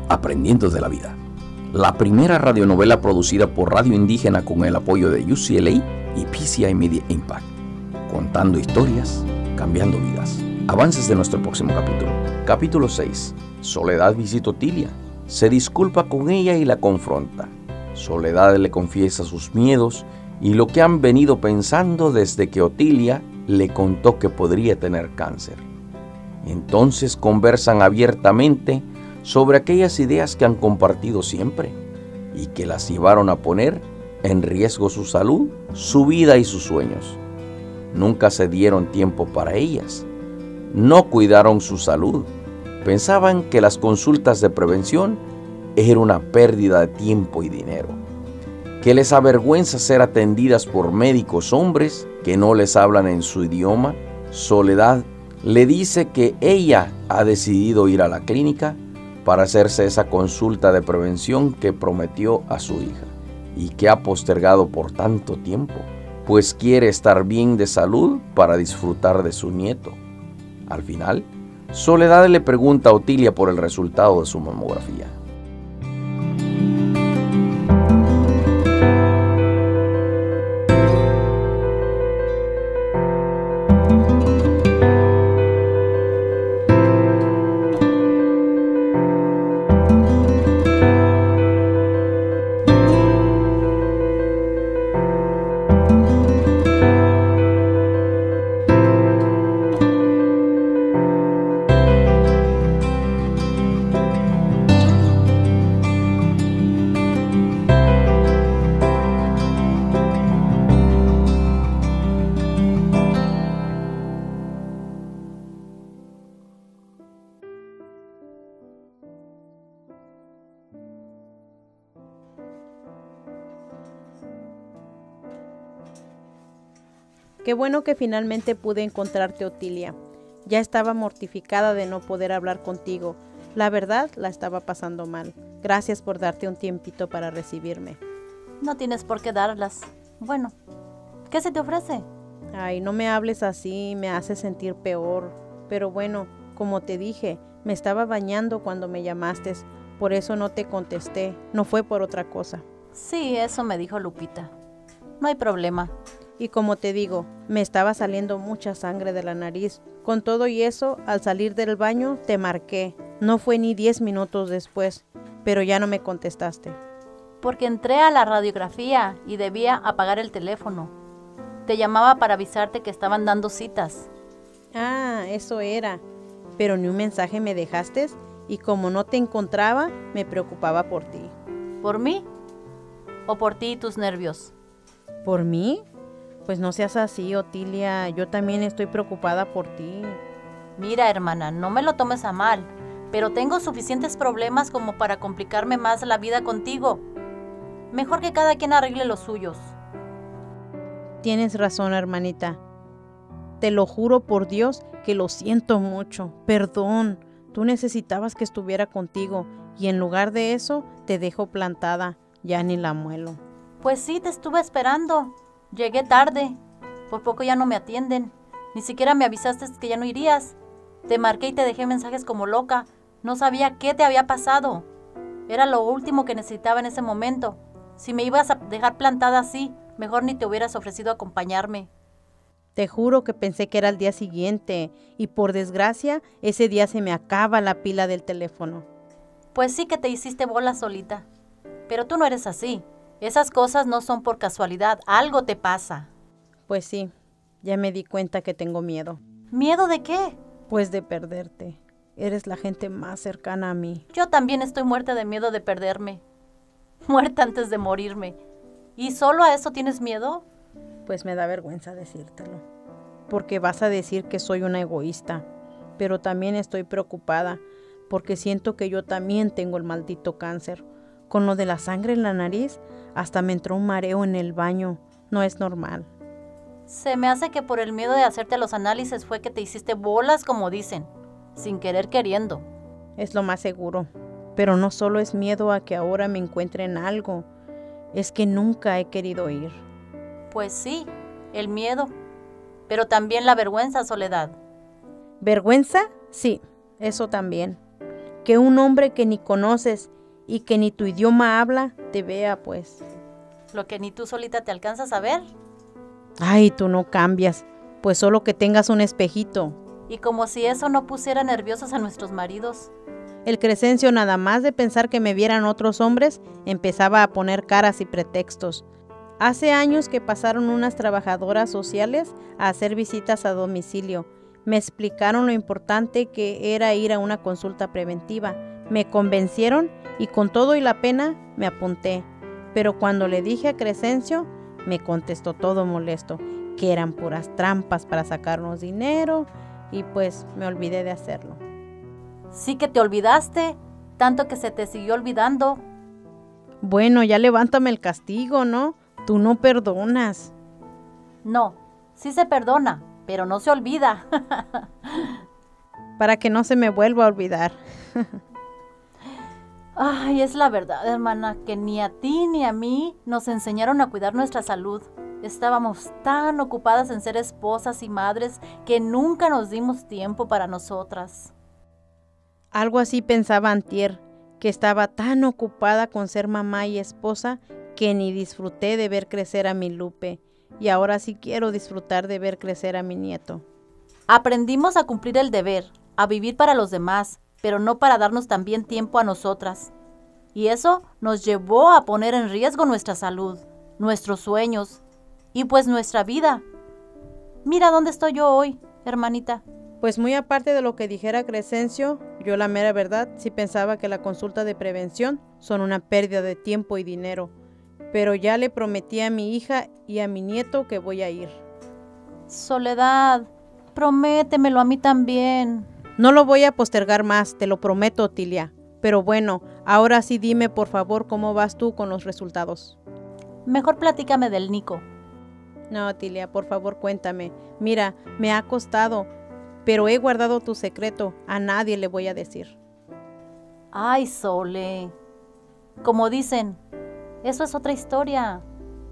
Aprendiendo de la Vida, la primera radionovela producida por Radio Indígena con el apoyo de UCLA y PCI Media Impact, contando historias, cambiando vidas. Avances de nuestro próximo capítulo. Capítulo 6. Soledad visita a Otilia. Se disculpa con ella y la confronta. Soledad le confiesa sus miedos y lo que han venido pensando desde que Otilia le contó que podría tener cáncer. Entonces conversan abiertamente sobre aquellas ideas que han compartido siempre y que las llevaron a poner en riesgo su salud, su vida y sus sueños. Nunca se dieron tiempo para ellas. No cuidaron su salud. Pensaban que las consultas de prevención era una pérdida de tiempo y dinero. Que les avergüenza ser atendidas por médicos hombres que no les hablan en su idioma. Soledad le dice que ella ha decidido ir a la clínica para hacerse esa consulta de prevención que prometió a su hija y que ha postergado por tanto tiempo, pues quiere estar bien de salud para disfrutar de su nieto. Al final, Soledad le pregunta a Otilia por el resultado de su mamografía. Qué bueno que finalmente pude encontrarte, Otilia. Ya estaba mortificada de no poder hablar contigo. La verdad, la estaba pasando mal. Gracias por darte un tiempito para recibirme. No tienes por qué darlas. Bueno, ¿qué se te ofrece? Ay, no me hables así, me hace sentir peor. Pero bueno, como te dije, me estaba bañando cuando me llamaste. Por eso no te contesté. No fue por otra cosa. Sí, eso me dijo Lupita. No hay problema. Y como te digo, me estaba saliendo mucha sangre de la nariz. Con todo y eso, al salir del baño, te marqué. No fue ni 10 minutos después, pero ya no me contestaste. Porque entré a la radiografía y debía apagar el teléfono. Te llamaba para avisarte que estaban dando citas. Ah, eso era. Pero ni un mensaje me dejaste y como no te encontraba, me preocupaba por ti. ¿Por mí? ¿O por ti y tus nervios? ¿Por mí? Pues no seas así, Otilia. Yo también estoy preocupada por ti. Mira, hermana, no me lo tomes a mal, pero tengo suficientes problemas como para complicarme más la vida contigo. Mejor que cada quien arregle los suyos. Tienes razón, hermanita. Te lo juro por Dios que lo siento mucho. Perdón, tú necesitabas que estuviera contigo y en lugar de eso te dejo plantada. Ya ni la muelo. Pues sí, te estuve esperando. Llegué tarde. Por poco ya no me atienden. Ni siquiera me avisaste que ya no irías. Te marqué y te dejé mensajes como loca. No sabía qué te había pasado. Era lo último que necesitaba en ese momento. Si me ibas a dejar plantada así, mejor ni te hubieras ofrecido acompañarme. Te juro que pensé que era el día siguiente y por desgracia ese día se me acaba la pila del teléfono. Pues sí que te hiciste bola solita. Pero tú no eres así. Esas cosas no son por casualidad, algo te pasa. Pues sí, ya me di cuenta que tengo miedo. ¿Miedo de qué? Pues de perderte. Eres la gente más cercana a mí. Yo también estoy muerta de miedo de perderme. Muerta antes de morirme. ¿Y solo a eso tienes miedo? Pues me da vergüenza decírtelo. Porque vas a decir que soy una egoísta. Pero también estoy preocupada porque siento que yo también tengo el maldito cáncer. Con lo de la sangre en la nariz, hasta me entró un mareo en el baño. No es normal. Se me hace que por el miedo de hacerte los análisis fue que te hiciste bolas, como dicen, sin querer queriendo. Es lo más seguro. Pero no solo es miedo a que ahora me encuentre en algo. Es que nunca he querido ir. Pues sí, el miedo. Pero también la vergüenza, Soledad. ¿Vergüenza? Sí, eso también. que un hombre que ni conoces y que ni tu idioma habla te vea, pues. Lo que ni tú solita te alcanzas a ver. Ay, tú no cambias, pues solo que tengas un espejito. Y como si eso no pusiera nerviosos a nuestros maridos. El Crescencio, nada más de pensar que me vieran otros hombres, empezaba a poner caras y pretextos. Hace años que pasaron unas trabajadoras sociales a hacer visitas a domicilio. Me explicaron lo importante que era ir a una consulta preventiva. Me convencieron y con todo y la pena me apunté. Pero cuando le dije a Crescencio, me contestó todo molesto, que eran puras trampas para sacarnos dinero y pues me olvidé de hacerlo. Sí que te olvidaste, tanto que se te siguió olvidando. Bueno, ya levántame el castigo, ¿no? Tú no perdonas. No, sí se perdona, pero no se olvida. Para que no se me vuelva a olvidar. Ay, es la verdad, hermana, que ni a ti ni a mí nos enseñaron a cuidar nuestra salud. Estábamos tan ocupadas en ser esposas y madres que nunca nos dimos tiempo para nosotras. Algo así pensaba antier, que estaba tan ocupada con ser mamá y esposa que ni disfruté de ver crecer a mi Lupe. Y ahora sí quiero disfrutar de ver crecer a mi nieto. Aprendimos a cumplir el deber, a vivir para los demás, pero no para darnos también tiempo a nosotras. Y eso nos llevó a poner en riesgo nuestra salud, nuestros sueños y pues nuestra vida. Mira dónde estoy yo hoy, hermanita. Pues muy aparte de lo que dijera Crescencio, yo la mera verdad sí pensaba que la consulta de prevención son una pérdida de tiempo y dinero. Pero ya le prometí a mi hija y a mi nieto que voy a ir. Soledad, prométemelo a mí también. No lo voy a postergar más, te lo prometo, Otilia. Pero bueno, ahora sí dime por favor cómo vas tú con los resultados. Mejor platícame del Nico. No, Otilia, por favor cuéntame. Mira, me ha costado, pero he guardado tu secreto. A nadie le voy a decir. Ay, Sole. Como dicen, eso es otra historia.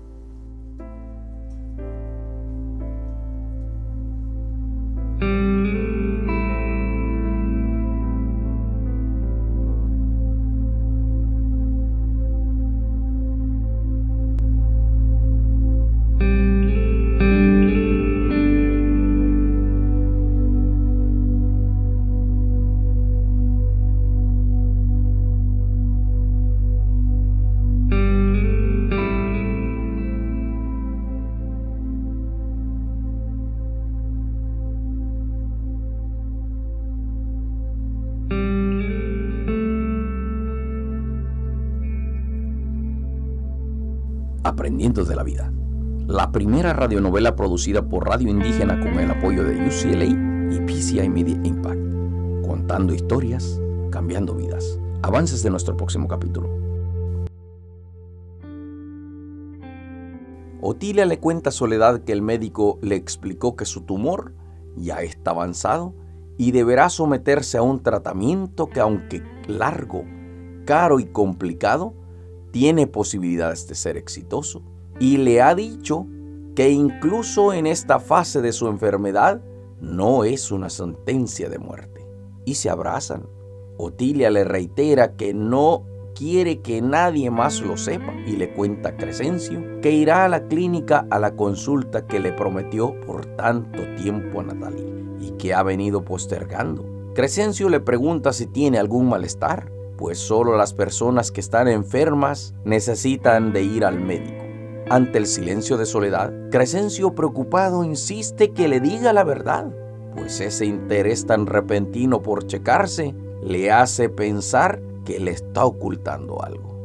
Aprendiendo de la vida, la primera radionovela producida por Radio Indígena con el apoyo de UCLA y PCI Media Impact, contando historias, cambiando vidas. Avances de nuestro próximo capítulo. Otilia le cuenta a Soledad que el médico le explicó que su tumor ya está avanzado y deberá someterse a un tratamiento que, aunque largo, caro y complicado, tiene posibilidades de ser exitoso, y le ha dicho que incluso en esta fase de su enfermedad no es una sentencia de muerte. Y se abrazan. Otilia le reitera que no quiere que nadie más lo sepa y le cuenta a Crescencio que irá a la clínica a la consulta que le prometió por tanto tiempo a Natalie y que ha venido postergando. Crescencio le pregunta si tiene algún malestar, pues solo las personas que están enfermas necesitan de ir al médico. Ante el silencio de Soledad, Crescencio, preocupado, insiste que le diga la verdad, pues ese interés tan repentino por checarse le hace pensar que le está ocultando algo.